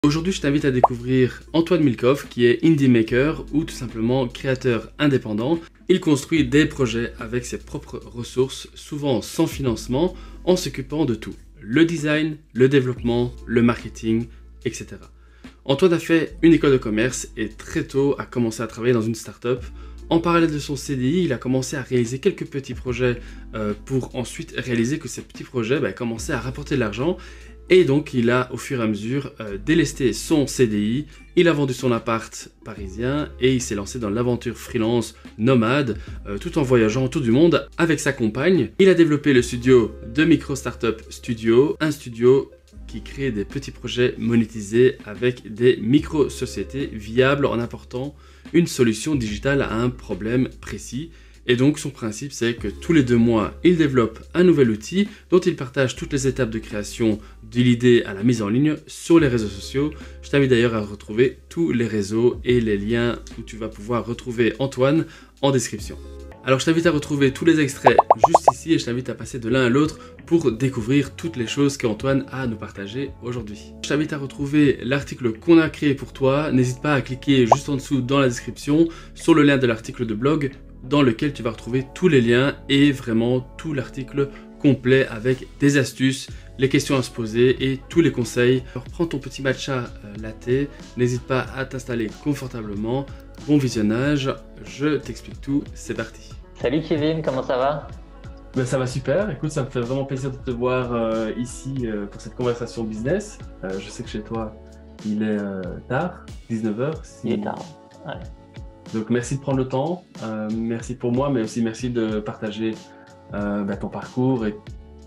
Aujourd'hui, je t'invite à découvrir Antoine Milkov, qui est indie maker ou tout simplement créateur indépendant. Il construit des projets avec ses propres ressources, souvent sans financement, en s'occupant de tout. Le design, le développement, le marketing, etc. Antoine a fait une école de commerce et très tôt a commencé à travailler dans une start-up. En parallèle de son CDI, il a commencé à réaliser quelques petits projets pour ensuite réaliser que ces petits projets commençaient à rapporter de l'argent. Et donc, il a au fur et à mesure délesté son CDI, il a vendu son appart parisien et il s'est lancé dans l'aventure freelance nomade tout en voyageant autour du monde avec sa compagne. Il a développé le studio de Micro Startup Studio, un studio qui crée des petits projets monétisés avec des micro-sociétés viables en apportant une solution digitale à un problème précis. Et donc son principe c'est que tous les 2 mois, il développe un nouvel outil dont il partage toutes les étapes de création de l'idée à la mise en ligne sur les réseaux sociaux. Je t'invite d'ailleurs à retrouver tous les réseaux et les liens où tu vas pouvoir retrouver Antoine en description. Alors je t'invite à retrouver tous les extraits juste ici et je t'invite à passer de l'un à l'autre pour découvrir toutes les choses qu'Antoine a à nous partager aujourd'hui. Je t'invite à retrouver l'article qu'on a créé pour toi. N'hésite pas à cliquer juste en dessous dans la description sur le lien de l'article de blog dans lequel tu vas retrouver tous les liens et vraiment tout l'article complet avec des astuces, les questions à se poser et tous les conseils. Alors prends ton petit matcha latte, n'hésite pas à t'installer confortablement. Bon visionnage, je t'explique tout, c'est parti. Salut Kevin, comment ça va? Ça va super, écoute, ça me fait vraiment plaisir de te voir ici pour cette conversation business. Je sais que chez toi, il est tard, 19h. Il est tard, ouais. Donc merci de prendre le temps, merci pour moi, mais aussi merci de partager ton parcours et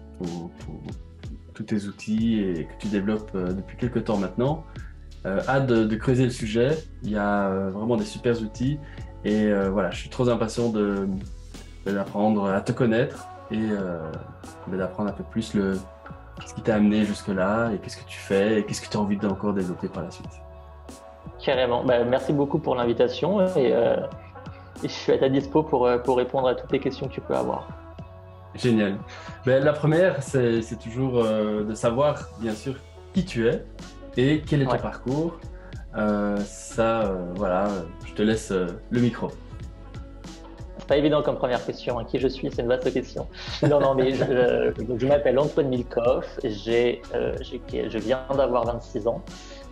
tous tes outils et que tu développes depuis quelques temps maintenant. Hâte de creuser le sujet, il y a vraiment des super outils et voilà, je suis trop impatient d'apprendre à te connaître et d'apprendre un peu plus ce qui t'a amené jusque-là et qu'est-ce que tu fais et qu'est-ce que tu as envie d'encore développer par la suite. Carrément. Merci beaucoup pour l'invitation et je suis à ta dispo pour répondre à toutes les questions que tu peux avoir. Génial. La première, c'est toujours de savoir, bien sûr, qui tu es et quel est ton parcours. Voilà, je te laisse le micro. C'est pas évident comme première question. Qui je suis, c'est une vaste question. Non, mais je m'appelle Antoine Milkov. Je viens d'avoir 26 ans.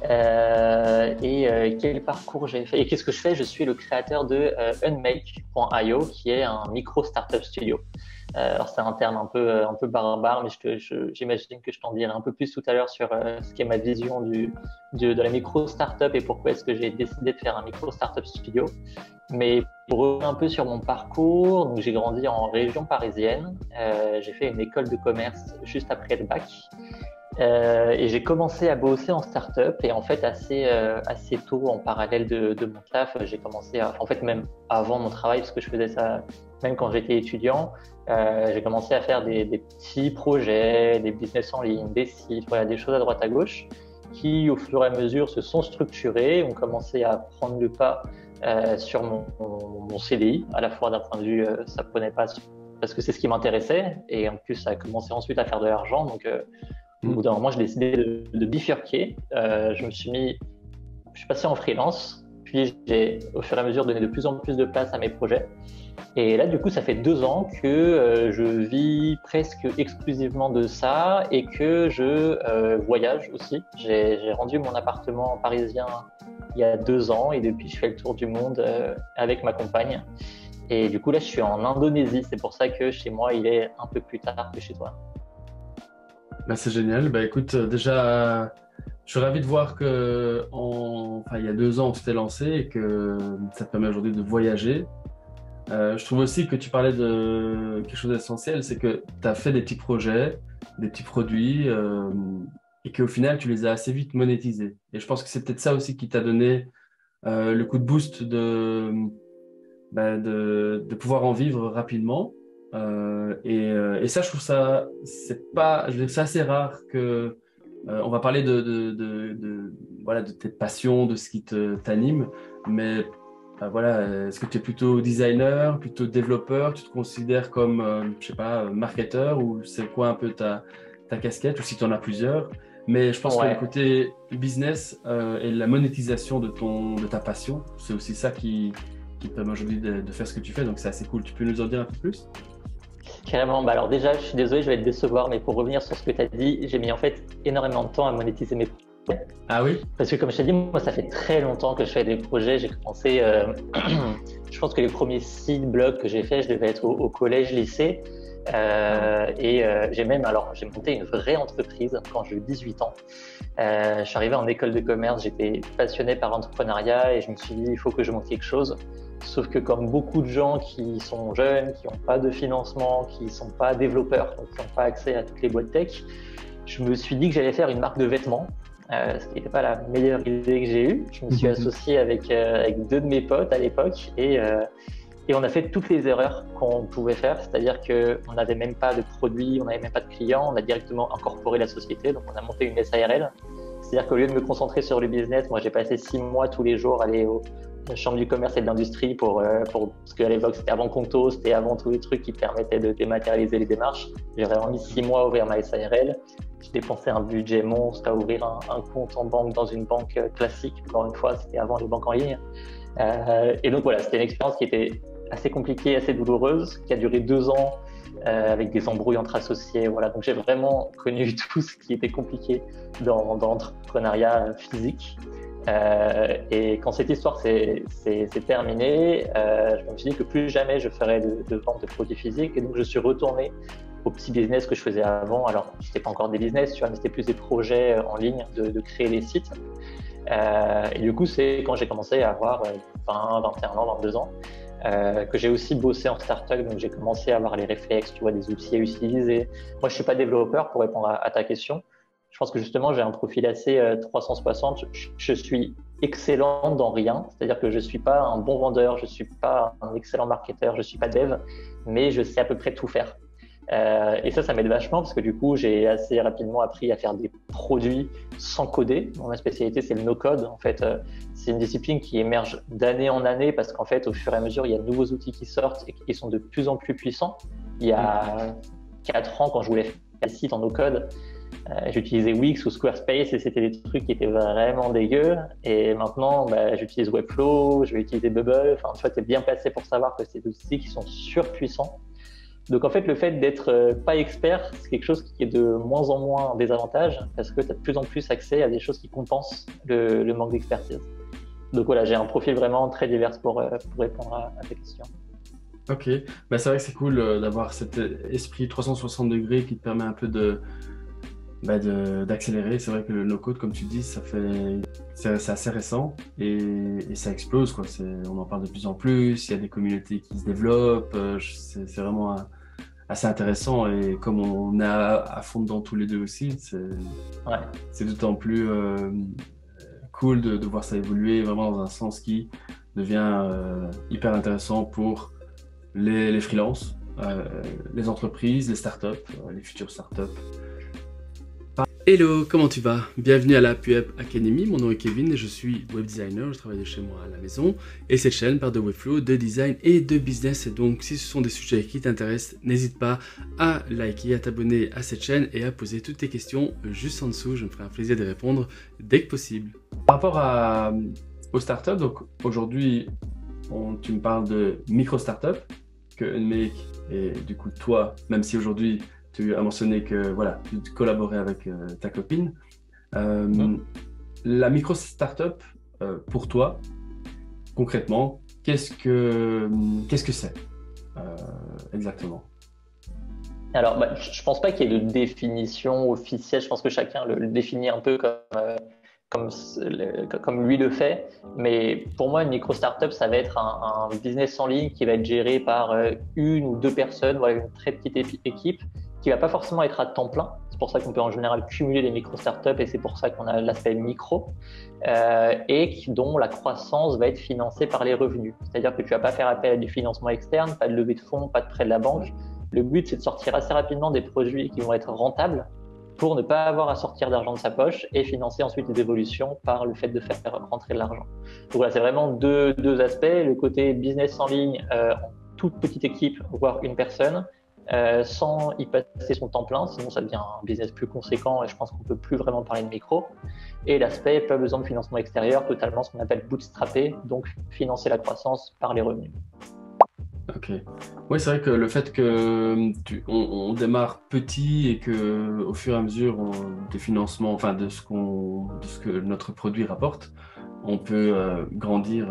Quel parcours j'ai fait et qu'est-ce que je fais? Je suis le créateur de Unmake.io qui est un micro startup studio. Alors c'est un terme un peu barbare, mais j'imagine que je t'en dirai un peu plus tout à l'heure sur ce qu'est ma vision de la micro startup et pourquoi est-ce que j'ai décidé de faire un micro startup studio. Mais pour revenir un peu sur mon parcours, donc j'ai grandi en région parisienne, j'ai fait une école de commerce juste après le bac. Et j'ai commencé à bosser en start-up et en fait assez tôt en parallèle de mon taf, j'ai commencé en fait même avant mon travail parce que je faisais ça même quand j'étais étudiant, j'ai commencé à faire des petits projets, des business en ligne, des sites, voilà, des choses à droite à gauche qui au fur et à mesure se sont structurées, ont commencé à prendre le pas sur mon CDI, à la fois d'un point de vue ça prenait pas parce que c'est ce qui m'intéressait et en plus ça a commencé ensuite à faire de l'argent donc au bout d'un moment, j'ai décidé de bifurquer. Je suis passé en freelance, puis j'ai au fur et à mesure donné de plus en plus de place à mes projets. Et là, du coup, ça fait 2 ans que je vis presque exclusivement de ça et que je voyage aussi. J'ai rendu mon appartement parisien il y a 2 ans et depuis, je fais le tour du monde avec ma compagne. Et du coup, là, je suis en Indonésie. C'est pour ça que chez moi, il est un peu plus tard que chez toi. C'est génial. Écoute, déjà, je suis ravi de voir que il y a 2 ans, tu t'es lancé et que ça te permet aujourd'hui de voyager. Je trouve aussi que tu parlais de quelque chose d'essentiel, c'est que tu as fait des petits projets, des petits produits et qu'au final, tu les as assez vite monétisés. Et je pense que c'est peut-être ça aussi qui t'a donné le coup de boost de pouvoir en vivre rapidement. Et ça, je trouve ça, c'est assez rare que on va parler voilà, de tes passions, de ce qui t'anime, mais voilà, est-ce que tu es plutôt designer, plutôt développeur, tu te considères comme, je sais pas, marketeur ou c'est quoi un peu ta casquette ou si tu en as plusieurs? Mais je pense que le Ouais. côté business et la monétisation de ta passion, c'est aussi ça qui te permet aujourd'hui de faire ce que tu fais. Donc, c'est assez cool. Tu peux nous en dire un peu plus? Carrément. Bah alors déjà, je suis désolé, je vais te décevoir, mais pour revenir sur ce que tu as dit, j'ai mis en fait énormément de temps à monétiser mes projets. Ah oui? Parce que comme je t'ai dit, moi, ça fait très longtemps que je fais des projets. J'ai commencé, je pense que les premiers sites blogs que j'ai fait, je devais être au collège, lycée. J'ai même, alors, j'ai monté une vraie entreprise quand j'ai eu 18 ans. Je suis arrivé en école de commerce, j'étais passionné par l'entrepreneuriat et je me suis dit, il faut que je monte quelque chose. Sauf que comme beaucoup de gens qui sont jeunes, qui n'ont pas de financement, qui ne sont pas développeurs, donc qui n'ont pas accès à toutes les boîtes tech, je me suis dit que j'allais faire une marque de vêtements, ce qui n'était pas la meilleure idée que j'ai eue. Je me suis associé avec deux de mes potes à l'époque et on a fait toutes les erreurs qu'on pouvait faire, c'est-à-dire qu'on n'avait même pas de produits, on n'avait même pas de clients, on a directement incorporé la société, donc on a monté une SARL. C'est-à-dire qu'au lieu de me concentrer sur le business, moi j'ai passé 6 mois tous les jours à aller aux chambres du commerce et de l'industrie parce qu'à l'époque c'était avant Conto, c'était avant tous les trucs qui permettaient de dématérialiser les démarches. J'ai vraiment mis 6 mois à ouvrir ma SARL. J'ai dépensé un budget monstre à ouvrir un compte en banque dans une banque classique. Encore une fois, c'était avant les banques en ligne. Et donc voilà, c'était une expérience qui était assez compliquée, assez douloureuse, qui a duré 2 ans avec des embrouilles entre associés. Voilà. Donc j'ai vraiment connu tout ce qui était compliqué dans l'entrepreneuriat physique. Et quand cette histoire s'est terminée, je me suis dit que plus jamais je ferais de vente de produits physiques. Et donc je suis retourné au petit business que je faisais avant. Alors, c'était pas encore des business, tu vois, mais c'était plus des projets en ligne de créer des sites. Et du coup, c'est quand j'ai commencé à avoir 20, 21 ans, 22 ans, que j'ai aussi bossé en startup. Donc, j'ai commencé à avoir les réflexes, tu vois, des outils à utiliser. Moi, je suis pas développeur pour répondre à ta question. Je pense que justement, j'ai un profil assez 360. Je suis excellent dans rien. C'est-à-dire que je suis pas un bon vendeur, je suis pas un excellent marketeur, je suis pas dev, mais je sais à peu près tout faire. Et ça m'aide vachement parce que du coup, j'ai assez rapidement appris à faire des produits sans coder. Ma spécialité, c'est le no-code. En fait, c'est une discipline qui émerge d'année en année parce qu'en fait, au fur et à mesure, il y a de nouveaux outils qui sortent et qui sont de plus en plus puissants. Il y a 4 ans, quand je voulais faire des sites en no-code, j'utilisais Wix ou Squarespace et c'était des trucs qui étaient vraiment dégueux. Et maintenant, j'utilise Webflow, je vais utiliser Bubble. Enfin, tu vois, t'es bien placé pour savoir que c'est des outils qui sont surpuissants. Donc en fait, le fait d'être pas expert, c'est quelque chose qui est de moins en moins un désavantage parce que tu as de plus en plus accès à des choses qui compensent le manque d'expertise. Donc voilà, j'ai un profil vraiment très divers pour répondre à tes questions. Ok, c'est vrai que c'est cool d'avoir cet esprit 360 degrés qui te permet un peu d'accélérer. C'est vrai que le no-code, comme tu dis, c'est assez récent et ça explose, quoi. On en parle de plus en plus, il y a des communautés qui se développent, c'est vraiment assez intéressant et comme on est à fond dedans tous les deux aussi, c'est d'autant plus cool de voir ça évoluer vraiment dans un sens qui devient hyper intéressant pour les freelances, les entreprises, les startups, les futures startups. Hello, comment tu vas? Bienvenue à la PUEP Academy, mon nom est Kevin et je suis web designer, je travaille de chez moi à la maison et cette chaîne parle de Webflow, de design et de business et donc si ce sont des sujets qui t'intéressent, n'hésite pas à liker, à t'abonner à cette chaîne et à poser toutes tes questions juste en dessous, je me ferai un plaisir de répondre dès que possible. Par rapport aux startups, donc aujourd'hui tu me parles de micro-startup que Unmake et du coup toi, même si aujourd'hui tu as mentionné que voilà, tu collaborais avec ta copine. La micro-startup, pour toi, concrètement, qu'est-ce que c'est exactement? Alors, je pense pas qu'il y ait de définition officielle. Je pense que chacun le définit un peu comme lui le fait. Mais pour moi, une micro-startup, ça va être un business en ligne qui va être géré par une ou deux personnes, voilà, une très petite équipe qui va pas forcément être à temps plein. C'est pour ça qu'on peut en général cumuler les micro-startups et c'est pour ça qu'on a l'aspect micro et dont la croissance va être financée par les revenus. C'est-à-dire que tu vas pas faire appel à du financement externe, pas de levée de fonds, pas de prêt de la banque. Le but, c'est de sortir assez rapidement des produits qui vont être rentables pour ne pas avoir à sortir d'argent de sa poche et financer ensuite les évolutions par le fait de faire rentrer de l'argent. Donc voilà, c'est vraiment deux aspects. Le côté business en ligne, en toute petite équipe, voire une personne, sans y passer son temps plein, sinon ça devient un business plus conséquent et je pense qu'on peut plus vraiment parler de micro. Et l'aspect, pas besoin de financement extérieur, totalement ce qu'on appelle bootstrapper, donc financer la croissance par les revenus. Ok. Oui, c'est vrai que le fait que on démarre petit et que au fur et à mesure des financements, enfin de ce que notre produit rapporte, on peut grandir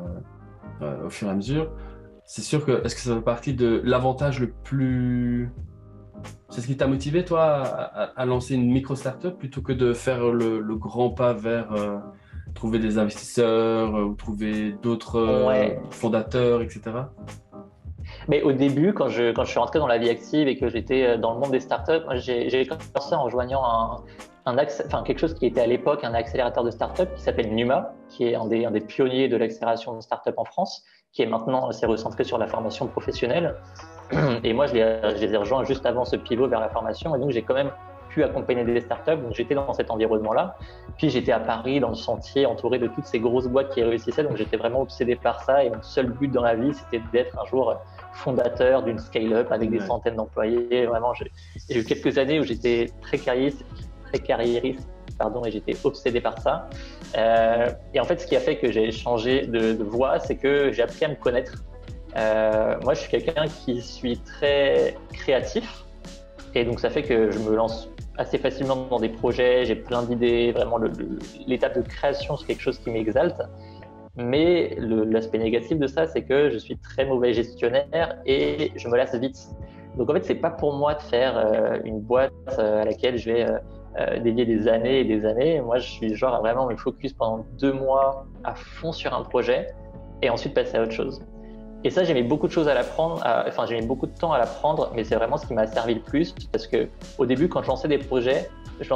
au fur et à mesure. C'est sûr que est-ce que ça fait partie de l'avantage le plus. C'est ce qui t'a motivé, toi, à lancer une micro-startup plutôt que de faire le grand pas vers trouver des investisseurs ou trouver d'autres Ouais. fondateurs, etc. Mais au début, quand je suis rentré dans la vie active et que j'étais dans le monde des startups, moi, j'ai commencé en rejoignant quelque chose qui était à l'époque un accélérateur de startups qui s'appelle Numa, qui est un des pionniers de l'accélération de startups en France, qui est maintenant s'est recentré sur la formation professionnelle. Et moi, je les ai rejoints juste avant ce pivot vers la formation. Et donc, j'ai quand même pu accompagner des startups. Donc, j'étais dans cet environnement-là. Puis, j'étais à Paris, dans le Sentier, entouré de toutes ces grosses boîtes qui réussissaient. Donc, j'étais vraiment obsédé par ça. Et mon seul but dans la vie, c'était d'être un jour fondateur d'une scale-up avec des centaines d'employés. Vraiment, j'ai eu quelques années où j'étais très carriériste, et j'étais obsédé par ça. Et en fait, ce qui a fait que j'ai changé de voie, c'est que j'ai appris à me connaître. Moi, je suis quelqu'un qui suis très créatif et donc ça fait que je me lance assez facilement dans des projets, j'ai plein d'idées, vraiment l'étape de création, c'est quelque chose qui m'exalte. Mais l'aspect négatif de ça, c'est que je suis très mauvais gestionnaire et je me lasse vite. Donc en fait, c'est pas pour moi de faire une boîte à laquelle je vais dédier des années et des années. Moi, je suis genre à vraiment me focus pendant 2 mois à fond sur un projet et ensuite passer à autre chose. Et ça, j'ai mis beaucoup de choses à l'apprendre, j'ai mis beaucoup de temps à l'apprendre, mais c'est vraiment ce qui m'a servi le plus parce que au début, quand je lançais des projets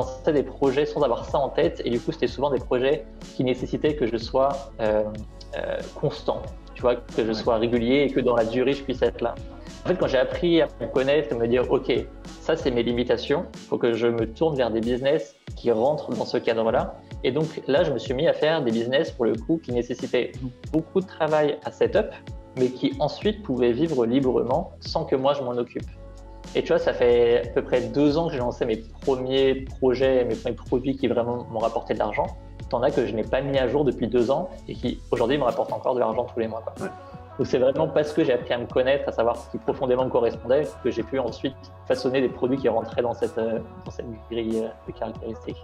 sans avoir ça en tête et du coup, c'était souvent des projets qui nécessitaient que je sois constant, tu vois, que je sois régulier et que dans la durée, je puisse être là. En fait, quand j'ai appris à me connaître et me dire, OK, ça, c'est mes limitations, il faut que je me tourne vers des business qui rentrent dans ce cadre-là. Et donc là, je me suis mis à faire des business, pour le coup, qui nécessitaient beaucoup de travail à setup, mais qui ensuite pouvaient vivre librement sans que moi, je m'en occupe. Et tu vois, ça fait à peu près 2 ans que j'ai lancé mes premiers projets, mes premiers produits qui vraiment m'ont rapporté de l'argent. T'en as que je n'ai pas mis à jour depuis 2 ans et qui aujourd'hui me rapportent encore de l'argent tous les mois, quoi. Ouais. Donc c'est vraiment parce que j'ai appris à me connaître, à savoir ce qui profondément me correspondait, que j'ai pu ensuite façonner des produits qui rentraient dans cette grille de caractéristiques.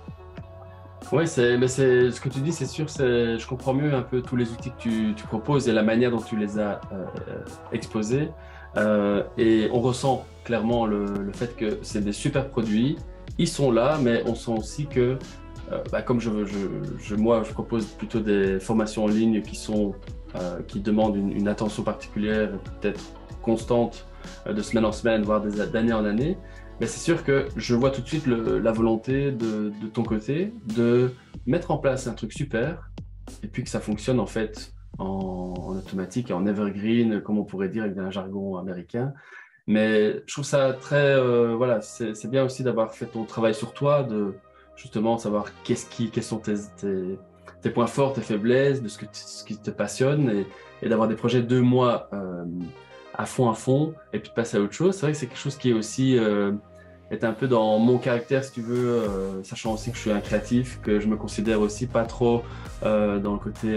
Oui, mais ce que tu dis, c'est sûr, je comprends mieux un peu tous les outils que tu proposes et la manière dont tu les as exposés. Et on ressent clairement le fait que c'est des super produits. Ils sont là, mais on sent aussi que, comme moi, je propose plutôt des formations en ligne qui demandent une attention particulière, peut-être constante, de semaine en semaine, voire d'année en année. Mais c'est sûr que je vois tout de suite la volonté de ton côté de mettre en place un truc super et puis que ça fonctionne en fait en automatique et en evergreen, comme on pourrait dire avec un jargon américain. Mais je trouve ça très... voilà, c'est bien aussi d'avoir fait ton travail sur toi, de justement savoir quels sont tes points forts, tes faiblesses, de ce qui te passionne et d'avoir des projets 2 mois à fond et puis de passer à autre chose. C'est vrai que c'est quelque chose qui est aussi... est un peu dans mon caractère, si tu veux, sachant aussi que je suis un créatif, que je me considère aussi pas trop dans le côté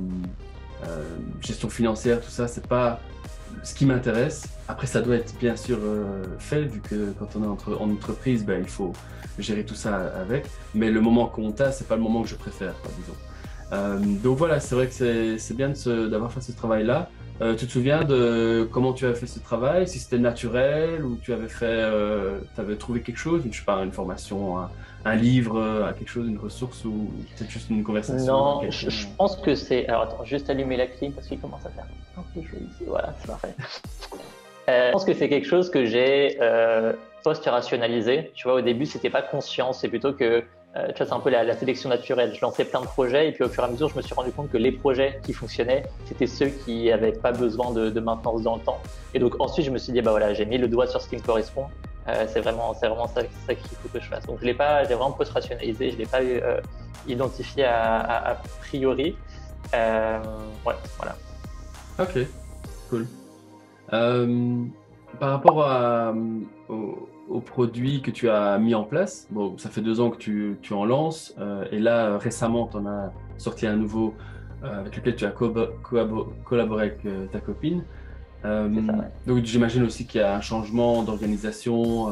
gestion financière, tout ça, c'est pas ce qui m'intéresse. Après, ça doit être bien sûr fait, vu que quand on est en entreprise, il faut gérer tout ça avec. Mais le moment qu'on a, c'est pas le moment que je préfère, quoi, disons. Donc voilà, c'est vrai que c'est bien d'avoir fait ce travail-là. Tu te souviens de comment tu avais fait ce travail, si c'était naturel ou tu avais trouvé quelque chose, je sais pas, une formation, un livre, quelque chose, une ressource ou peut-être juste une conversation? Non, je pense que c'est... Alors attends, juste allumer la clim parce qu'il commence à faire un peu chaud ici. Voilà, c'est parfait. Je pense que c'est quelque chose que j'ai post-rationalisé. Tu vois, au début, c'était pas conscient, c'est plutôt que tu vois, c'est un peu la sélection naturelle. Je lançais plein de projets et puis au fur et à mesure, je me suis rendu compte que les projets qui fonctionnaient, c'était ceux qui n'avaient pas besoin de maintenance dans le temps. Et donc ensuite, je me suis dit, bah voilà, j'ai mis le doigt sur ce qui me correspond. C'est vraiment ça qu'il faut que je fasse. Donc je l'ai vraiment post-rationalisé, je l'ai pas identifié a priori. Ouais, voilà. Ok, cool. par rapport aux produits que tu as mis en place, bon, ça fait 2 ans que tu en lances, et là, récemment, tu en as sorti un nouveau avec lequel tu as collaboré avec ta copine. C'est ça, ouais. Donc, j'imagine aussi qu'il y a un changement d'organisation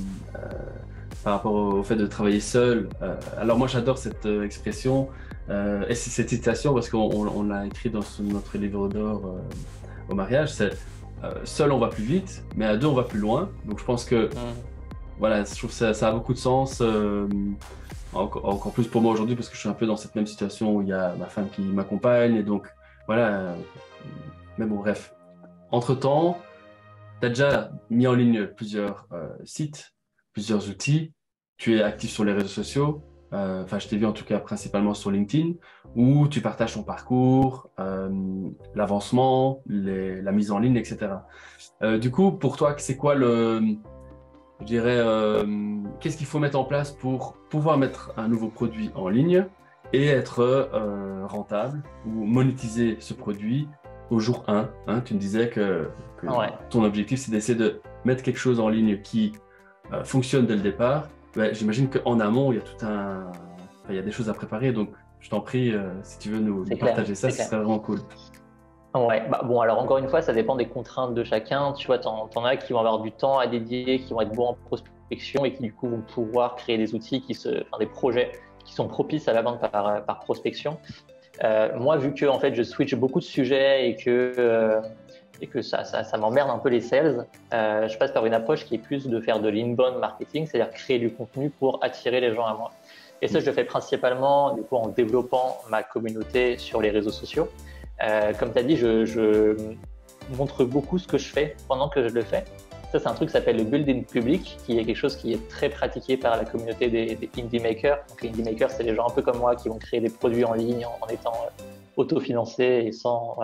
par rapport au fait de travailler seul. Alors, moi, j'adore cette expression et cette citation parce qu'on l'a écrit dans notre livre d'or au mariage. C'est seul, on va plus vite, mais à deux, on va plus loin. Donc, je pense que Mhm. voilà, je trouve que ça a beaucoup de sens. Encore plus pour moi aujourd'hui parce que je suis un peu dans cette même situation où il y a ma femme qui m'accompagne et donc voilà. Mais bon, bref. Entre-temps, tu as déjà mis en ligne plusieurs sites, plusieurs outils. Tu es actif sur les réseaux sociaux. Enfin, je t'ai vu en tout cas principalement sur LinkedIn, où tu partages ton parcours, l'avancement, la mise en ligne, etc. Du coup, pour toi, c'est quoi je dirais, qu'est-ce qu'il faut mettre en place pour pouvoir mettre un nouveau produit en ligne et être rentable ou monétiser ce produit au jour 1, hein? Tu me disais que Ouais. ton objectif, c'est d'essayer de mettre quelque chose en ligne qui fonctionne dès le départ. Ouais, j'imagine qu'en amont, il y a enfin, il y a des choses à préparer. Donc, je t'en prie, si tu veux nous C'est clair, partager ça, c'est ce clair. serait vraiment cool. Ouais, bah, bon, alors encore une fois, ça dépend des contraintes de chacun. Tu vois, t'en as qui vont avoir du temps à dédier, qui vont être bons en prospection et qui du coup vont pouvoir créer des outils enfin, des projets qui sont propices à la vente par prospection. Moi, vu que en fait, je switch beaucoup de sujets et que ça m'emmerde un peu les sales, je passe par une approche qui est plus de faire de l'inbound marketing, c'est-à-dire créer du contenu pour attirer les gens à moi. Et ça, je le fais principalement du coup en développant ma communauté sur les réseaux sociaux. Comme tu as dit, je montre beaucoup ce que je fais pendant que je le fais. Ça, c'est un truc qui s'appelle le building public, qui est quelque chose qui est très pratiqué par la communauté des indie makers. Donc, les indie makers, c'est les gens un peu comme moi qui vont créer des produits en ligne en étant autofinancés et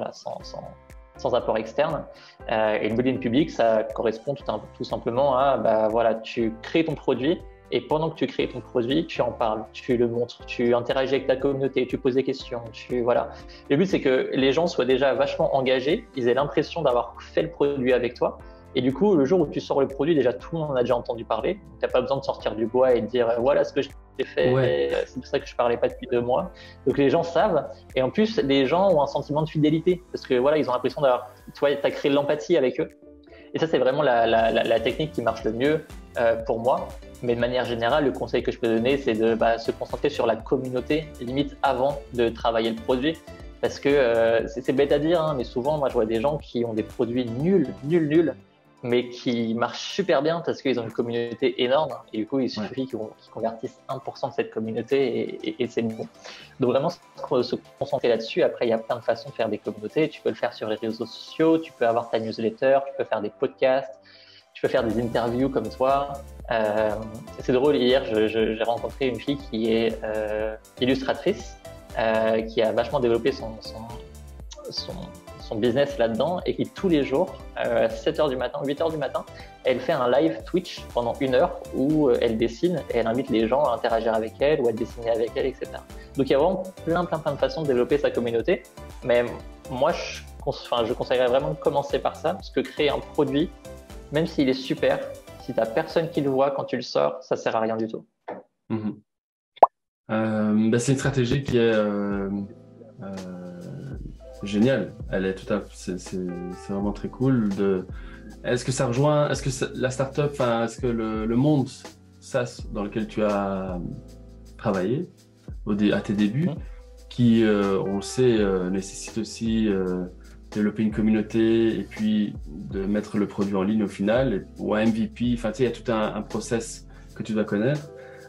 sans apport externe. Et le building public, ça correspond tout simplement à, bah, voilà, tu crées ton produit et pendant que tu crées ton produit, tu en parles, tu le montres, tu interagis avec ta communauté, tu poses des questions, voilà. Le but, c'est que les gens soient déjà vachement engagés, ils aient l'impression d'avoir fait le produit avec toi. Et du coup, le jour où tu sors le produit, déjà tout le monde en a déjà entendu parler. Tu n'as pas besoin de sortir du bois et de dire voilà ce que j'ai Ouais, fait, c'est pour ça que je parlais pas depuis 2 mois. Donc les gens savent. Et en plus, les gens ont un sentiment de fidélité parce que voilà, ils ont l'impression d'avoir, tu vois, tu as créé de l'empathie avec eux. Et ça, c'est vraiment la technique qui marche le mieux pour moi. Mais de manière générale, le conseil que je peux donner, c'est de se concentrer sur la communauté, limite avant de travailler le produit. Parce que c'est bête à dire, hein, mais souvent, moi, je vois des gens qui ont des produits nuls, mais qui marchent super bien parce qu'ils ont une communauté énorme. Et du coup, il ouais. suffit qu'ils convertissent 1% de cette communauté et c'est bon. Donc vraiment, se concentrer là-dessus. Après, il y a plein de façons de faire des communautés. Tu peux le faire sur les réseaux sociaux, tu peux avoir ta newsletter, tu peux faire des podcasts, tu peux faire des interviews comme toi. C'est drôle, hier, j'ai rencontré une fille qui est illustratrice, qui a vachement développé son, son business là-dedans et qui tous les jours, à 7h du matin, 8h du matin, elle fait un live Twitch pendant 1 heure où elle dessine et elle invite les gens à interagir avec elle ou à dessiner avec elle, etc. Donc il y a vraiment plein de façons de développer sa communauté. Mais moi, je conseillerais vraiment de commencer par ça parce que créer un produit, même s'il est super, si tu n'as personne qui le voit quand tu le sors, ça sert à rien du tout. Mhm. C'est une stratégie qui est géniale. Elle est tout à c'est vraiment très cool. Est-ce que ça rejoint, est-ce que la startup, enfin, est-ce que le monde SaaS dans lequel tu as travaillé à tes débuts, qui, on le sait, nécessite aussi développer une communauté et puis de mettre le produit en ligne au final, ou un MVP, enfin, tu sais, il y a tout un process que tu dois connaître.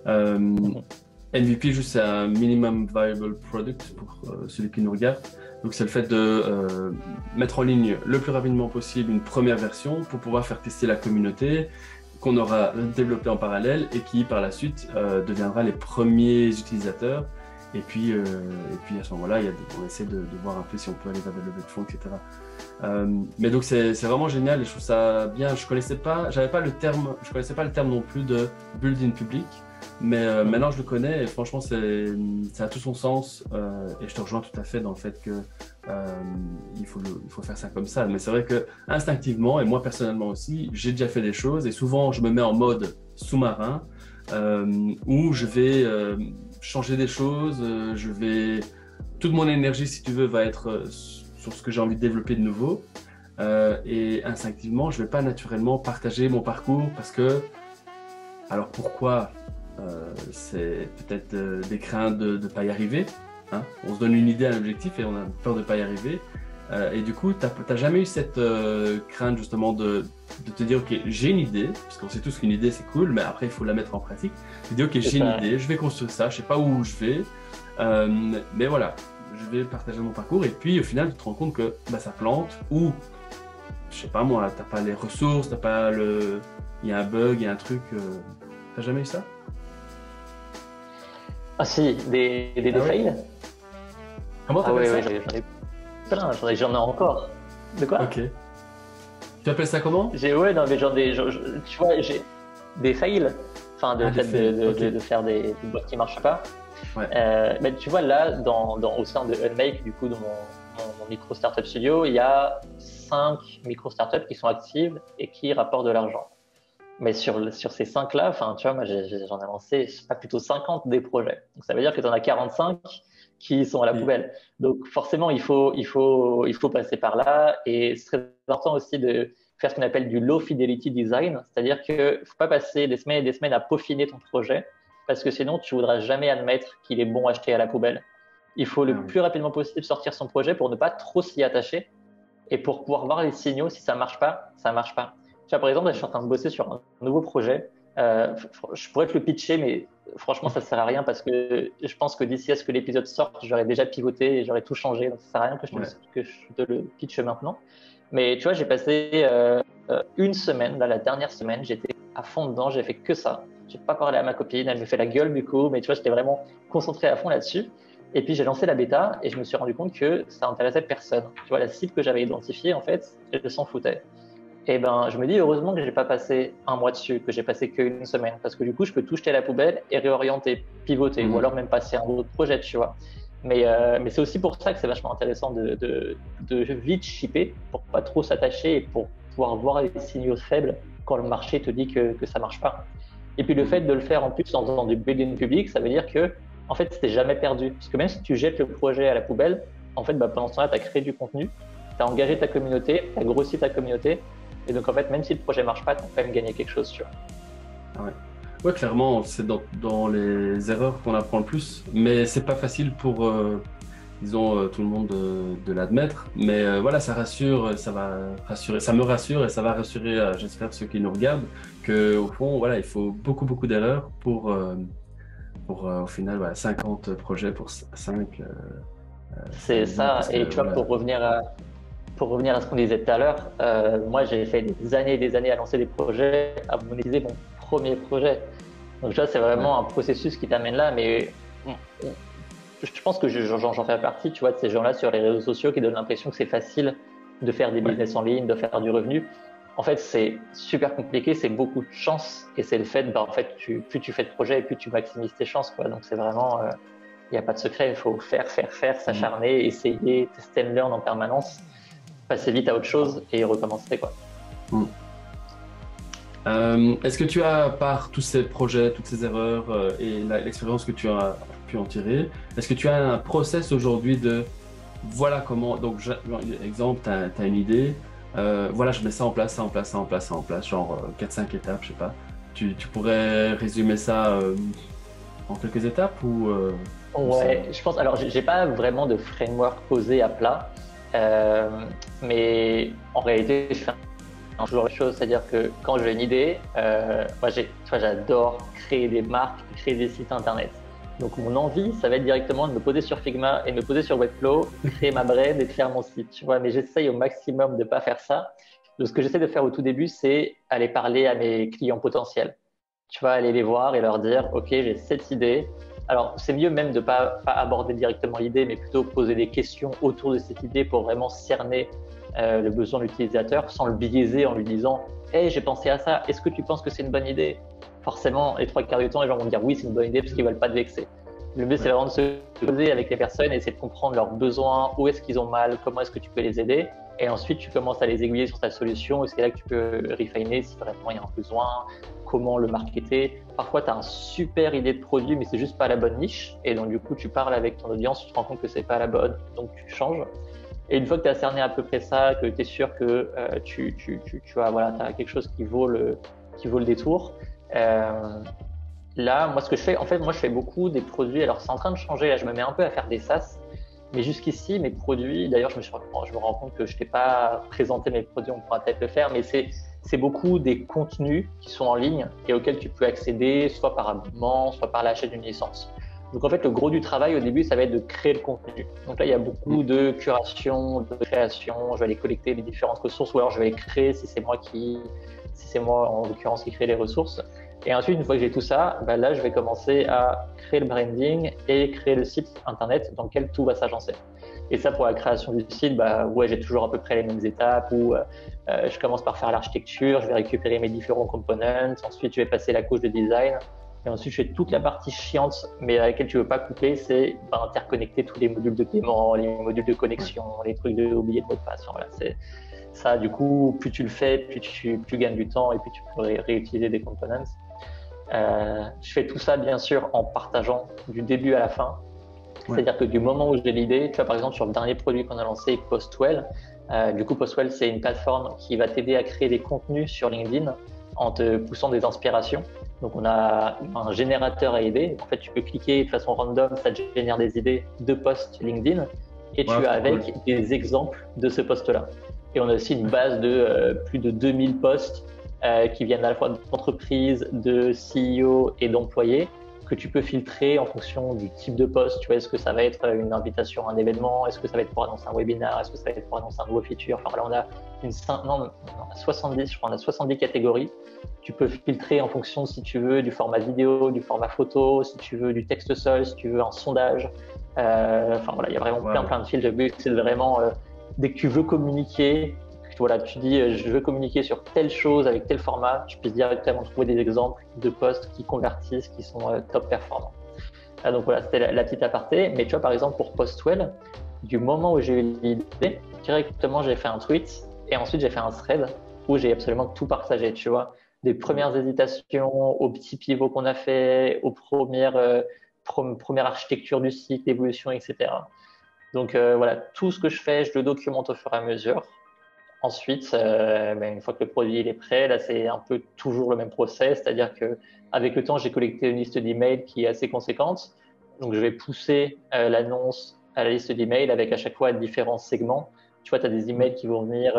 MVP, juste, c'est un Minimum Viable Product pour celui qui nous regarde. Donc, c'est le fait de mettre en ligne le plus rapidement possible une première version pour pouvoir faire tester la communauté qu'on aura développée en parallèle et qui, par la suite, deviendra les premiers utilisateurs. Et puis à ce moment-là, on essaie de voir un peu si on peut aller vers des levées de fonds, etc. Mais donc, c'est vraiment génial et je trouve ça bien. Je connaissais pas le terme non plus de build in public. Maintenant je le connais et franchement ça a tout son sens et je te rejoins tout à fait dans le fait que il faut faire ça comme ça. Mais c'est vrai que instinctivement et moi personnellement aussi, j'ai déjà fait des choses et souvent je me mets en mode sous-marin où je vais changer des choses, toute mon énergie si tu veux va être sur ce que j'ai envie de développer de nouveau et instinctivement je vais pas naturellement partager mon parcours parce que alors pourquoi c'est peut-être des craintes de ne pas y arriver. Hein. On se donne une idée, un objectif et on a peur de ne pas y arriver. Et du coup, tu n'as jamais eu cette crainte justement de te dire, OK, j'ai une idée, parce qu'on sait tous qu'une idée c'est cool, mais après il faut la mettre en pratique. Tu te dis, OK, j'ai une idée, je vais construire ça, je ne sais pas où je vais, mais voilà, je vais partager mon parcours. Et puis au final, tu te rends compte que ça plante ou, je ne sais pas moi, tu n'as pas les ressources, il y a un bug, il y a un truc. Tu n'as jamais eu ça? Ah si, des fails. Comment t'appelles ça? Oui, j'en ai plein, j'en ai encore. De quoi? Ok. Tu appelles ça comment? Ouais, non, mais tu vois, j'ai des fails, enfin, de faire des boîtes qui marchent pas. Ouais. Mais tu vois, là, au sein de Unmake, du coup, dans mon micro startup studio, il y a 5 micro startups qui sont actives et qui rapportent de l'argent. Mais sur ces 5-là, enfin, tu vois, moi, j'en ai lancé, pas plutôt 50 des projets. Donc, ça veut dire que tu en as 45 qui sont à la poubelle. Donc, forcément, il faut passer par là. Et c'est très important aussi de faire ce qu'on appelle du low fidelity design. C'est-à-dire que faut pas passer des semaines et des semaines à peaufiner ton projet parce que sinon, tu voudras jamais admettre qu'il est bon à jeter à la poubelle. Il faut le plus rapidement possible sortir son projet pour ne pas trop s'y attacher et pour pouvoir voir les signaux. Si ça marche pas, ça marche pas. Tu vois, par exemple, je suis en train de bosser sur un nouveau projet. Je pourrais te le pitcher, mais franchement, ça sert à rien parce que je pense que d'ici à ce que l'épisode sorte, j'aurais déjà pivoté et j'aurais tout changé. Donc, ça sert à rien que je te le pitche maintenant. Mais tu vois, j'ai passé une semaine, là, la dernière semaine, j'étais à fond dedans, j'ai fait que ça. J'ai pas parlé à ma copine, elle me fait la gueule du coup, mais tu vois, j'étais vraiment concentré à fond là-dessus. Et puis j'ai lancé la bêta et je me suis rendu compte que ça intéressait personne. Tu vois, la cible que j'avais identifiée, en fait, elle s'en foutait. Et ben, je me dis heureusement que j'ai pas passé un mois dessus, que j'ai passé qu'une semaine, parce que du coup, je peux tout jeter à la poubelle et réorienter, pivoter, ou alors même passer à un autre projet, tu vois. Mais c'est aussi pour ça que c'est vachement intéressant de vite shipper, pour pas trop s'attacher et pour pouvoir voir les signaux faibles quand le marché te dit que ça marche pas. Et puis le fait de le faire en plus en faisant du building public, ça veut dire que en fait, c'était jamais perdu, parce que même si tu jettes le projet à la poubelle, en fait, pendant ce temps-là, tu as créé du contenu, tu as engagé ta communauté, tu as grossi ta communauté. Et donc, en fait, même si le projet marche pas, tu as quand même gagné quelque chose, tu vois. Ouais, clairement, c'est dans les erreurs qu'on apprend le plus. Mais c'est pas facile pour, disons, tout le monde de l'admettre. Mais voilà, ça rassure, ça va rassurer, ça me rassure et ça va rassurer, j'espère, ceux qui nous regardent, qu'au fond, voilà, il faut beaucoup, beaucoup d'erreurs pour au final, voilà, 50 projets pour 5. C'est ça. Et tu vois, pour revenir à ce qu'on disait tout à l'heure, moi j'ai fait des années et des années à lancer des projets, à monétiser mon premier projet. Donc ça c'est vraiment un processus qui t'amène là, mais je pense que j'en fais partie, tu vois, de ces gens-là sur les réseaux sociaux qui donnent l'impression que c'est facile de faire des business en ligne, de faire du revenu. En fait, c'est super compliqué, c'est beaucoup de chance et c'est le fait, en fait, plus tu fais de projets et plus tu maximises tes chances, quoi. Donc c'est vraiment, il n'y a pas de secret, il faut faire, s'acharner, essayer, test and learn en permanence. Passer vite à autre chose et recommencer, quoi. Est-ce que tu as, par tous ces projets, toutes ces erreurs et l'expérience que tu as pu en tirer, est-ce que tu as un process aujourd'hui de voilà comment, donc exemple, tu as une idée, voilà, je mets ça en place, ça en place, ça en place, ça en place, genre 4-5 étapes, je sais pas. Tu pourrais résumer ça en quelques étapes ou Ouais, je pense, alors j'ai pas vraiment de framework posé à plat. Mais en réalité, je fais toujours la chose, c'est-à-dire que quand j'ai une idée, moi j'adore créer des marques, créer des sites internet. Donc mon envie, ça va être directement de me poser sur Figma et de me poser sur Webflow, créer ma brand et de faire mon site, tu vois. Mais j'essaye au maximum de pas faire ça. Donc ce que j'essaie de faire au tout début, c'est aller parler à mes clients potentiels. Tu vas aller les voir et leur dire, OK, j'ai cette idée. Alors, c'est mieux même de pas aborder directement l'idée, mais plutôt poser des questions autour de cette idée pour vraiment cerner le besoin de l'utilisateur sans le biaiser en lui disant « Hey, j'ai pensé à ça, est-ce que tu penses que c'est une bonne idée ?» forcément, les 3 quarts du temps, les gens vont me dire oui, c'est une bonne idée parce qu'ils veulent pas te vexer. Le but, c'est vraiment de se poser avec les personnes et essayer de comprendre leurs besoins, où est-ce qu'ils ont mal, comment est-ce que tu peux les aider. Et ensuite, tu commences à les aiguiller sur ta solution et c'est là que tu peux refiner si vraiment il y a un besoin, comment le marketer. Parfois, tu as une super idée de produit, mais c'est juste pas la bonne niche. Et donc, du coup, tu parles avec ton audience, tu te rends compte que c'est pas la bonne, donc tu changes. Et une fois que tu as cerné à peu près ça, que tu es sûr que tu as quelque chose qui vaut le détour, là, moi, ce que je fais, en fait, moi, je fais beaucoup des produits. Alors, c'est en train de changer. Là, je me mets un peu à faire des SaaS. Mais jusqu'ici, mes produits, d'ailleurs, je me rends compte que je t'ai pas présenté mes produits, on pourra peut-être le faire, mais c'est beaucoup des contenus qui sont en ligne et auxquels tu peux accéder soit par abonnement, soit par l'achat d'une licence. Donc, en fait, le gros du travail au début, ça va être de créer le contenu. Donc là, il y a beaucoup de curation, de création. Je vais aller collecter les différentes ressources ou alors je vais les créer si c'est moi en l'occurrence qui crée les ressources. Et ensuite, une fois que j'ai tout ça, là, je vais commencer à créer le branding et créer le site internet dans lequel tout va s'agencer. Et ça, pour la création du site, ouais, j'ai toujours à peu près les mêmes étapes où je commence par faire l'architecture, je vais récupérer mes différents components, ensuite je vais passer la couche de design, et ensuite je fais toute la partie chiante, mais à laquelle tu veux pas couper, c'est interconnecter tous les modules de paiement, les modules de connexion, les trucs de oublier de mot de passe. Voilà, c'est ça. Du coup, plus tu le fais, plus tu gagnes du temps et puis tu peux réutiliser des components. Je fais tout ça bien sûr en partageant du début à la fin. Ouais. C'est-à-dire que du moment où j'ai l'idée, tu vois par exemple sur le dernier produit qu'on a lancé, Postwell, du coup Postwell c'est une plateforme qui va t'aider à créer des contenus sur LinkedIn en te poussant des inspirations. Donc on a un générateur à idées. En fait tu peux cliquer de façon random, ça te génère des idées de posts LinkedIn et tu as avec des exemples de ce post-là. Et on a aussi une base de plus de 2000 posts qui viennent à la fois d'entreprises, de CEO et d'employés, que tu peux filtrer en fonction du type de poste. Tu vois, est-ce que ça va être une invitation à un événement? Est-ce que ça va être pour annoncer un webinaire? Est-ce que ça va être pour annoncer un nouveau feature? Enfin, là, on a 70, je crois, on a 70 catégories. Tu peux filtrer en fonction, si tu veux, du format vidéo, du format photo, si tu veux du texte seul, si tu veux un sondage. Enfin, voilà, il y a vraiment plein de filtres. Le but, c'est vraiment, dès que tu veux communiquer, voilà, tu dis je veux communiquer sur telle chose avec tel format, je peux directement trouver des exemples de posts qui convertissent, qui sont top performants. Donc voilà, c'était la petite aparté. Mais tu vois, par exemple, pour Postwell, du moment où j'ai eu l'idée, directement j'ai fait un tweet et ensuite j'ai fait un thread où j'ai absolument tout partagé, tu vois. Des premières hésitations, aux petits pivots qu'on a fait, aux premières architectures du site, l'évolution, etc. Donc voilà, tout ce que je fais, je le documente au fur et à mesure. Ensuite, une fois que le produit il est prêt, là c'est un peu toujours le même process, c'est-à-dire que avec le temps j'ai collecté une liste d'emails qui est assez conséquente, donc je vais pousser l'annonce à la liste d'emails avec à chaque fois différents segments. Tu vois, tu as des emails qui vont venir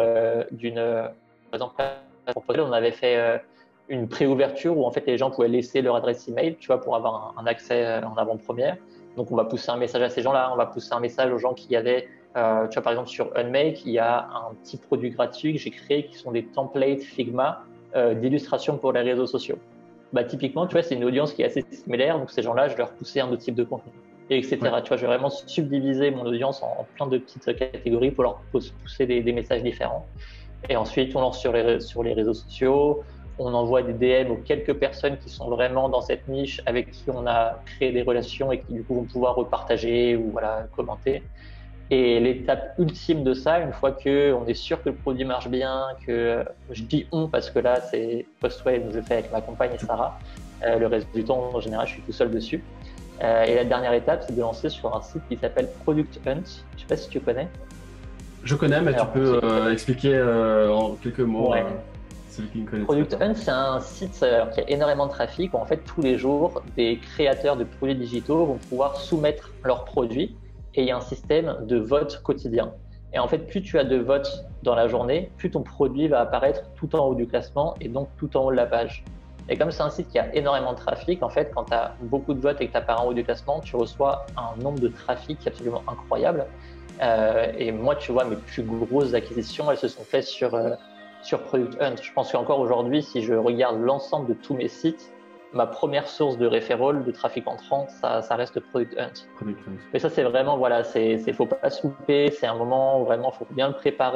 par exemple, pour Postwell, on avait fait une pré-ouverture où en fait les gens pouvaient laisser leur adresse email, tu vois, pour avoir un accès en avant-première. Donc on va pousser un message à ces gens-là, on va pousser un message aux gens qui avaient tu vois, par exemple, sur Unmake, il y a un petit produit gratuit que j'ai créé qui sont des templates Figma d'illustration pour les réseaux sociaux. Typiquement, tu vois, c'est une audience qui est assez similaire, donc ces gens-là, je leur poussais un autre type de contenu, et etc. Ouais. Tu vois, je vais vraiment subdiviser mon audience en plein de petites catégories pour leur pousser des messages différents. Et ensuite, on lance sur les réseaux sociaux, on envoie des DM aux quelques personnes qui sont vraiment dans cette niche, avec qui on a créé des relations et qui du coup vont pouvoir repartager ou voilà, commenter. Et l'étape ultime de ça, une fois qu'on est sûr que le produit marche bien, que je dis on parce que là c'est Postwell, je le fais avec ma compagne et Sarah, le reste du temps en général je suis tout seul dessus. Et la dernière étape c'est de lancer sur un site qui s'appelle Product Hunt. Je sais pas si tu connais. Je connais, mais alors, tu peux expliquer en quelques mots. Ouais. Celui qui ne connaît Product Hunt, c'est un site qui a énormément de trafic où en fait tous les jours des créateurs de produits digitaux vont pouvoir soumettre leurs produits. Et il y a un système de vote quotidien. Et en fait, plus tu as de votes dans la journée, plus ton produit va apparaître tout en haut du classement et donc tout en haut de la page. Et comme c'est un site qui a énormément de trafic, en fait, quand tu as beaucoup de votes et que tu apparais en haut du classement, tu reçois un nombre de trafic qui est absolument incroyable. Et moi, tu vois, mes plus grosses acquisitions, elles se sont faites sur Product Hunt. Je pense qu'encore aujourd'hui, si je regarde l'ensemble de tous mes sites, ma première source de referral, de trafic entrant, ça reste Product Hunt. Mais ça, c'est vraiment, voilà, faut pas se louper. C'est un moment où vraiment, faut bien le préparer.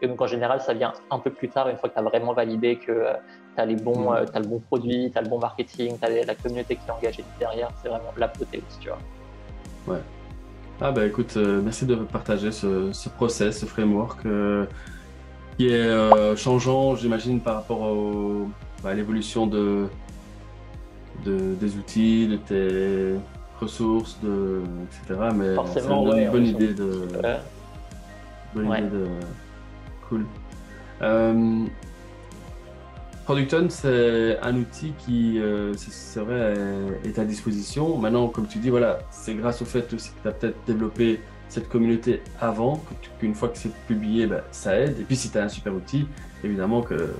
Et donc, en général, ça vient un peu plus tard, une fois que tu as vraiment validé que tu as t'as le bon produit, tu as le bon marketing, tu as la communauté qui est engagée derrière. C'est vraiment l'apothéose, tu vois. Ouais. Ah bah écoute, merci de partager ce process, ce framework qui est changeant, j'imagine, par rapport à l'évolution des outils, de tes ressources, etc. Mais c'est Forcément, une ouais, bonne on idée bonne ouais. idée de, cool. Euh, Product Hunt, c'est un outil qui, c'est vrai, est à disposition. Maintenant, comme tu dis, voilà, c'est grâce au fait aussi que tu as peut-être développé cette communauté avant, qu'une fois que c'est publié, bah, ça aide. Et puis, si tu as un super outil, évidemment que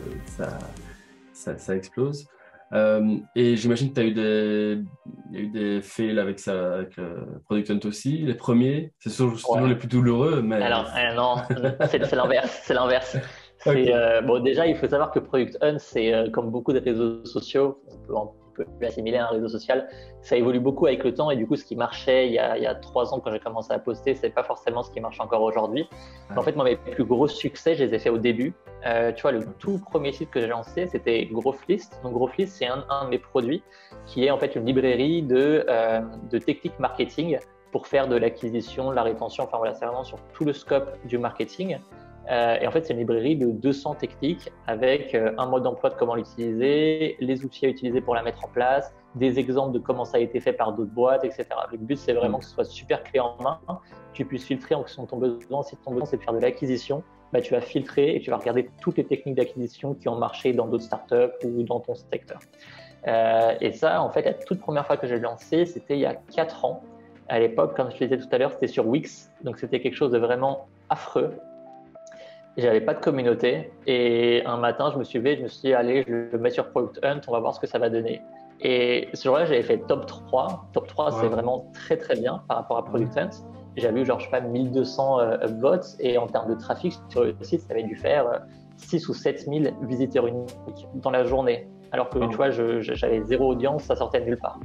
ça explose. Et j'imagine que tu as il y a eu des fails avec ça, avec Product Hunt aussi. Les premiers, c'est toujours les Ouais. plus douloureux, mais... Alors, non, c'est l'inverse, c'est l'inverse. C'est Ok. bon, déjà, il faut savoir que Product Hunt, c'est comme beaucoup de réseaux sociaux, on peut l'assimiler à un réseau social. Ça évolue beaucoup avec le temps et du coup, ce qui marchait il y a 3 ans quand j'ai commencé à poster, c'est pas forcément ce qui marche encore aujourd'hui. En Ah, fait, moi, mes plus gros succès, je les ai faits au début. Tu vois, le tout premier site que j'ai lancé, c'était Growthlist. Donc, Growthlist, c'est un de mes produits qui est en fait une librairie de techniques marketing pour faire de l'acquisition, de la rétention. Enfin voilà, c'est vraiment sur tout le scope du marketing. Et en fait, c'est une librairie de 200 techniques avec un mode d'emploi de comment l'utiliser, les outils à utiliser pour la mettre en place, des exemples de comment ça a été fait par d'autres boîtes, etc. Le but, c'est vraiment hmm. que ce soit super clé en main, que tu puisses filtrer en fonction de ton besoin. Si ton besoin, c'est de faire de l'acquisition, bah, tu vas filtrer et tu vas regarder toutes les techniques d'acquisition qui ont marché dans d'autres startups ou dans ton secteur. Et ça, en fait, la toute première fois que j'ai lancé, c'était il y a 4 ans. À l'époque, comme je te disais tout à l'heure, c'était sur Wix, donc c'était quelque chose de vraiment affreux. J'avais pas de communauté et un matin, je me suis levé, je me suis dit, allez, je le mets sur Product Hunt, on va voir ce que ça va donner. Et ce jour-là, j'avais fait top 3. Top 3, c'est Wow. vraiment très très bien par rapport à Ouais. Product Hunt. J'avais eu genre, je sais pas, 1200 upvotes et en termes de trafic sur le site, ça avait dû faire 6 ou 7000 visiteurs uniques dans la journée. Alors que tu Wow. vois, j'avais zéro audience, ça sortait de nulle part.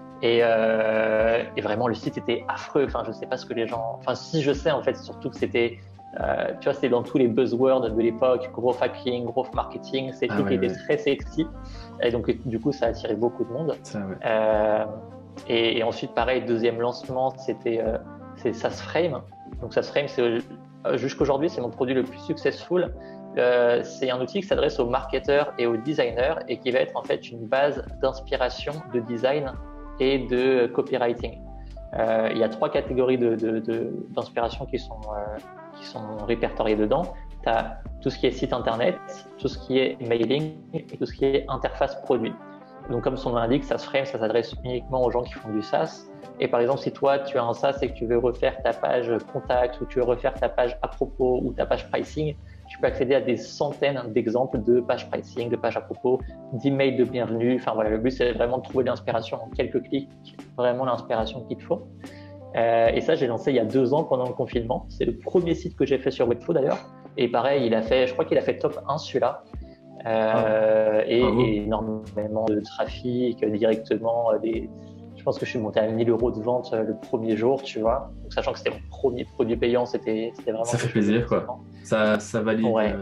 Et vraiment, le site était affreux. Enfin, je sais pas ce que les gens. Enfin, si je sais en fait, surtout que c'était, tu vois, c'était dans tous les buzzwords de l'époque, growth hacking, growth marketing. C'est des Ah trucs qui ouais, étaient ouais. très sexy. Et donc, du coup, ça a attiré beaucoup de monde. Ça, ouais. Euh, et ensuite, pareil, deuxième lancement, c'est SaaSframe. Donc, SaaSframe, c'est jusqu'aujourd'hui, c'est mon produit le plus successful. C'est un outil qui s'adresse aux marketeurs et aux designers et qui va être en fait une base d'inspiration de design et de copywriting. Il y a 3 catégories d'inspiration qui sont répertoriées dedans. Tu as tout ce qui est site internet, tout ce qui est mailing et tout ce qui est interface produit. Donc, comme son nom l'indique, SaaSframe, ça s'adresse uniquement aux gens qui font du SaaS. Et par exemple, si toi, tu as un SaaS et que tu veux refaire ta page contact ou tu veux refaire ta page à propos ou ta page pricing, tu peux accéder à des centaines d'exemples de pages pricing, de pages à propos, d'emails de bienvenue. Enfin voilà, le but, c'est vraiment de trouver l'inspiration en quelques clics, vraiment l'inspiration qu'il te faut. Et ça, j'ai lancé il y a 2 ans pendant le confinement. C'est le premier site que j'ai fait sur Webflow d'ailleurs. Et pareil, je crois qu'il a fait top 1 celui-là. Ah, Et bravo. énormément de trafic directement. Je pense que je suis monté à 1000 euros de vente le premier jour, tu vois. Donc, sachant que c'était mon premier produit payant, c'était vraiment Ça fait quelque chose de plaisir, quoi. conséquent. Ça valide. Ouais,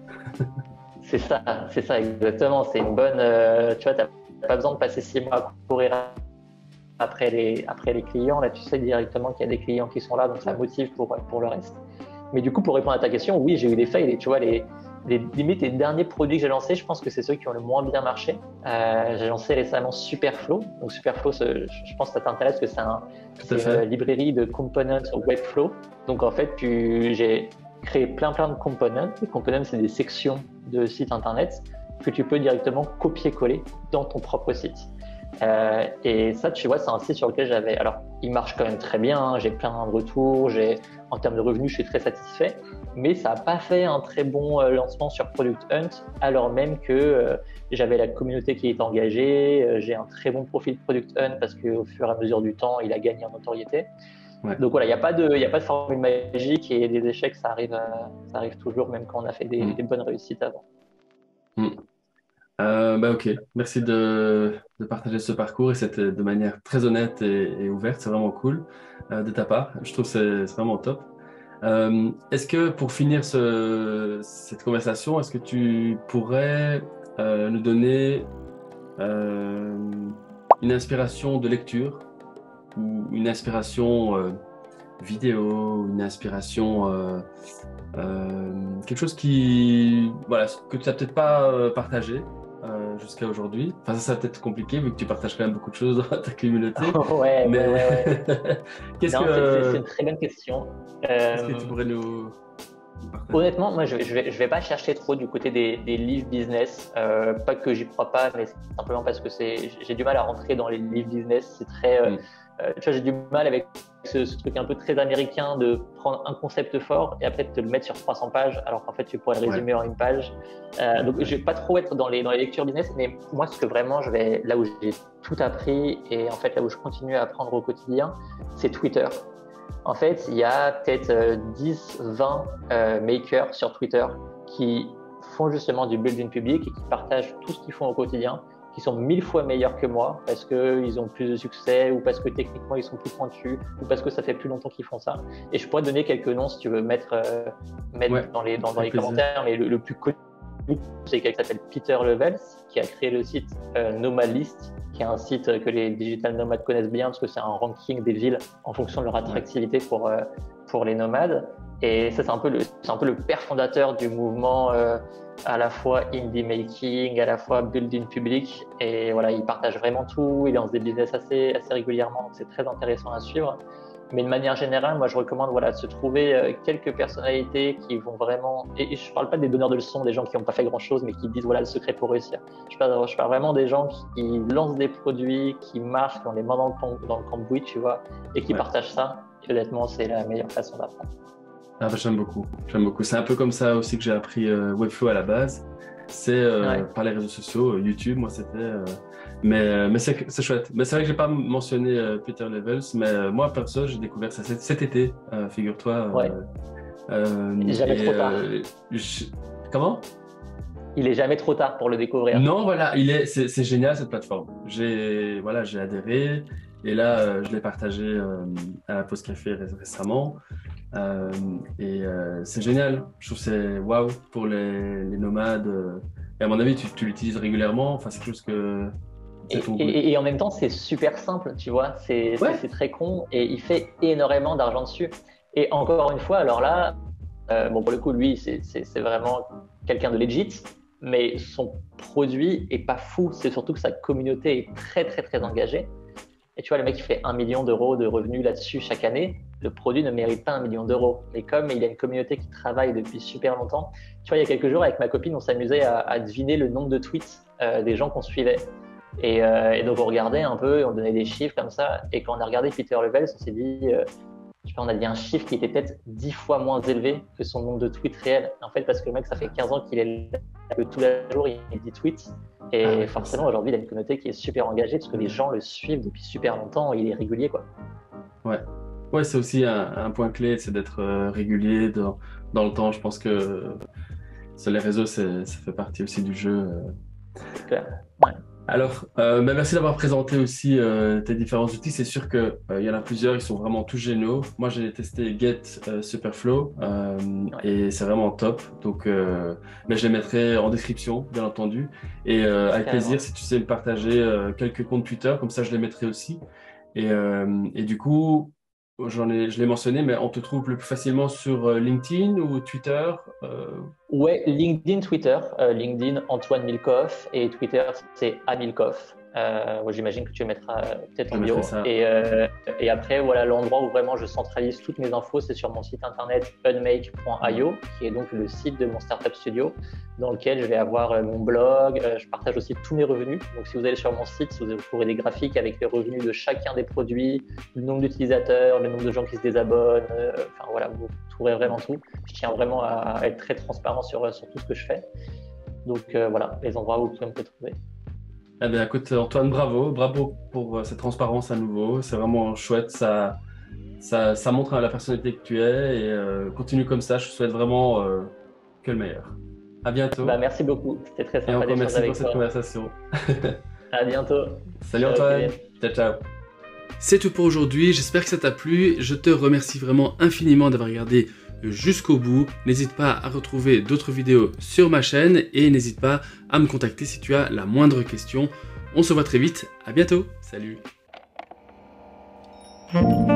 c'est ça exactement. C'est une bonne. Tu vois, t'as pas besoin de passer 6 mois à courir après les clients. Là, tu sais directement qu'il y a des clients qui sont là, donc ça Ouais. motive pour le reste. Mais du coup, pour répondre à ta question, oui, j'ai eu des fails. Et tu vois, limite, les derniers produits que j'ai lancés, je pense que c'est ceux qui ont le moins bien marché. J'ai lancé récemment Superflow. Donc, Superflow, je pense que ça t'intéresse, que Tout à c'est une fait. librairie de components Webflow. Donc, en fait, j'ai créé plein de components. Les components, c'est des sections de sites internet que tu peux directement copier-coller dans ton propre site. Et ça, tu vois, c'est un site sur lequel j'avais. Alors, il marche quand même très bien, hein, j'ai plein de retours, en termes de revenus, je suis très satisfait, mais ça n'a pas fait un très bon lancement sur Product Hunt, alors même que j'avais la communauté qui est engagée, j'ai un très bon profil Product Hunt parce qu'au fur et à mesure du temps, il a gagné en notoriété. Ouais. Donc voilà, il y a pas de formule magique et des échecs, ça arrive toujours, même quand on a fait Hmm. des bonnes réussites avant. Hmm. Bah ok, merci de partager ce parcours et c'était de manière très honnête et ouverte, c'est vraiment cool de ta part. Je trouve que c'est vraiment top. Est-ce que pour finir cette conversation, est-ce que tu pourrais nous donner euh, une inspiration de lecture ou une inspiration vidéo, une inspiration, quelque chose voilà, que tu n'as peut-être pas partagé jusqu'à aujourd'hui. Enfin, ça va peut-être compliqué vu que tu partages quand même beaucoup de choses dans ta communauté. Ouais, Mais ouais, ouais, ouais. qu'est-ce Non, c'est que, une très bonne question. qu'est-ce que tu pourrais nous partager? Honnêtement, moi, je vais pas chercher trop du côté des livres business. Pas que j'y crois pas, mais simplement parce que j'ai du mal à rentrer dans les livres business. C'est très, Hmm. tu vois, j'ai du mal avec ce truc un peu très américain de prendre un concept fort et après de te le mettre sur 300 pages, alors qu'en fait, tu pourrais le Ouais, résumer en une page. Donc, je vais pas trop être dans les lectures business, mais moi, ce que vraiment, là où j'ai tout appris et en fait, là où je continue à apprendre au quotidien, c'est Twitter. En fait, il y a peut-être 10, 20 makers sur Twitter qui font justement du building public et qui partagent tout ce qu'ils font au quotidien, qui sont 1000 fois meilleurs que moi parce qu'ils ont plus de succès ou parce que techniquement ils sont plus pointus ou parce que ça fait plus longtemps qu'ils font ça. Et je pourrais te donner quelques noms si tu veux mettre ouais, dans les avec plaisir. commentaires, mais le plus connu, c'est quelqu'un qui s'appelle Peter Levels qui a créé le site Nomadlist, qui est un site que les digital nomades connaissent bien parce que c'est un ranking des villes en fonction de leur attractivité pour les nomades. Et ça, c'est un peu le père fondateur du mouvement à la fois indie making, à la fois building public. Et voilà, il partage vraiment tout. Il lance des business assez régulièrement, donc c'est très intéressant à suivre. Mais de manière générale, moi, je recommande voilà, de se trouver quelques personnalités qui vont vraiment. Et je ne parle pas des donneurs de leçons, des gens qui n'ont pas fait grand-chose, mais qui disent voilà le secret pour réussir. Je parle vraiment des gens qui lancent des produits, qui marchent, qui ont les mains dans le cambouis, tu vois, et qui Ouais. partagent ça. Et honnêtement, c'est la meilleure façon d'apprendre. Ah bah, j'aime beaucoup, j'aime beaucoup. C'est un peu comme ça aussi que j'ai appris Webflow à la base. C'est Ouais. par les réseaux sociaux, YouTube, moi c'était. Mais c'est chouette. Mais c'est vrai que j'ai pas mentionné Peter Levels, mais moi perso j'ai découvert ça cet été, figure-toi. Ouais. Jamais Et trop tard. comment? Il est jamais trop tard pour le découvrir. Non, voilà, c'est génial cette plateforme. J'ai adhéré et là je l'ai partagé à la pause café récemment. C'est génial. Je trouve que c'est waouh pour les nomades. Et à mon avis, tu l'utilises régulièrement. Enfin, c'est quelque chose que c'est ton goût. Et en même temps, c'est super simple, tu vois. Ouais, C'est très con et il fait énormément d'argent dessus. Et encore une fois, alors là, bon, pour le coup, lui, c'est vraiment quelqu'un de legit, mais son produit est pas fou. C'est surtout que sa communauté est très engagée. Et tu vois, le mec, il fait 1 million d'euros de revenus là-dessus chaque année. Le produit ne mérite pas 1 million d'euros. Mais comme il a une communauté qui travaille depuis super longtemps, tu vois, il y a quelques jours, avec ma copine, on s'amusait à deviner le nombre de tweets des gens qu'on suivait. Et donc, on regardait un peu, on donnait des chiffres comme ça. Et quand on a regardé Peter Levels, on s'est dit, je sais pas, on a dit un chiffre qui était peut-être 10 fois moins élevé que son nombre de tweets réels. En fait, parce que le mec, ça fait 15 ans qu'il est là, que tous les jours, il dit tweets. ah Et ouais, forcément, aujourd'hui, il a une communauté qui est super engagée parce que les gens le suivent depuis super longtemps. Il est régulier, quoi. ouais. Ouais, c'est aussi un point clé, c'est d'être régulier dans le temps. Je pense que sur les réseaux, ça fait partie aussi du jeu. C'est clair. Ouais. Alors, merci d'avoir présenté aussi tes différents outils. C'est sûr que il y en a plusieurs, ils sont vraiment tous géniaux. Moi, j'ai testé Get Superflow Ouais. et c'est vraiment top. Donc, mais je les mettrai en description, bien entendu. Et avec plaisir, Carrément. si tu sais me partager quelques comptes Twitter, comme ça, je les mettrai aussi. Et du coup, je l'ai mentionné, mais on te trouve le plus facilement sur LinkedIn ou Twitter. Ouais, LinkedIn, Twitter. LinkedIn, Antoine Milkoff. Et Twitter, c'est Amilkoff. Ouais, j'imagine que tu le mettras peut-être Je en mettrai bio. ça. Et après, voilà, l'endroit où vraiment je centralise toutes mes infos, c'est sur mon site internet unmake.io, qui est donc le site de mon startup studio, dans lequel je vais avoir mon blog. Je partage aussi tous mes revenus. Donc, si vous allez sur mon site, vous trouverez des graphiques avec les revenus de chacun des produits, le nombre d'utilisateurs, le nombre de gens qui se désabonnent. Enfin, voilà, vous trouverez vraiment tout. Je tiens vraiment à être très transparent sur tout ce que je fais. Donc voilà, les endroits où vous pouvez me retrouver. Eh bien, écoute, Antoine, bravo pour cette transparence à nouveau. C'est vraiment chouette. Ça montre la personnalité que tu es et continue comme ça. Je te souhaite vraiment que le meilleur. À Bah, bientôt merci beaucoup, c'était très et sympa encore d'échanger merci pour avec cette toi. conversation. À bientôt. Salut Ciao Antoine. Kevin. Ciao, ciao. C'est tout pour aujourd'hui. J'espère que ça t'a plu. Je te remercie vraiment infiniment d'avoir regardé jusqu'au bout. N'hésite pas à retrouver d'autres vidéos sur ma chaîne et n'hésite pas à me contacter si tu as la moindre question. On se voit très vite, à bientôt, salut.